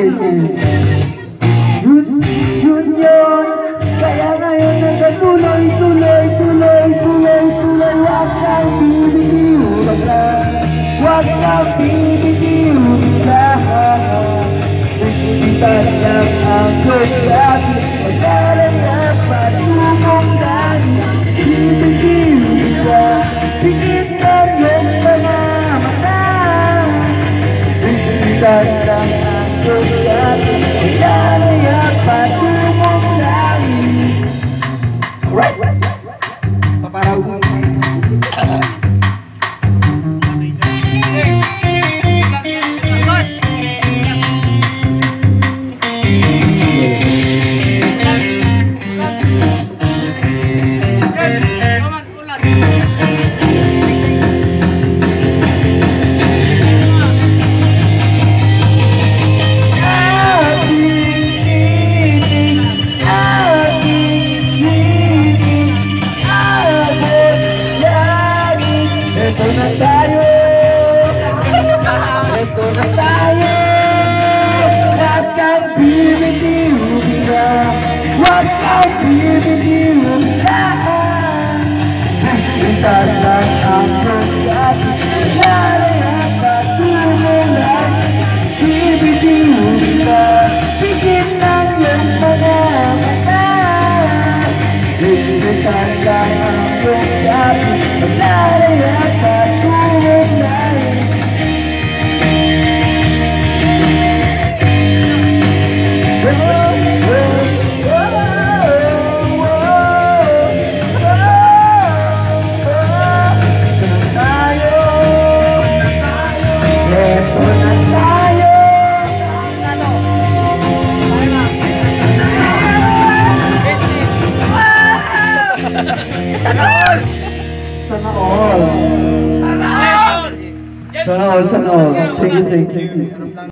Yun yun. Kaya ngayon nagatuloy, tuloy. Huwag kang bibitiw, Bigbitan lang ang gulap, maglalagap patungong dahil bibitiw ka. Pikit lang yung mga mata. Bigbitan lang ang gulap, maglalagap patungong dahil. Right. Paparaw. Ito na tayo, huwag kang bibitiw ka, huwag kang bibitiw ka. Bigbitan lang ang gulap, maglalagap patungong bibitiw ka. Pikit lang yung mga mata. Bigbitan lang ang gulap, maglalagap patungong lahat. Sana all. Sige, thank you.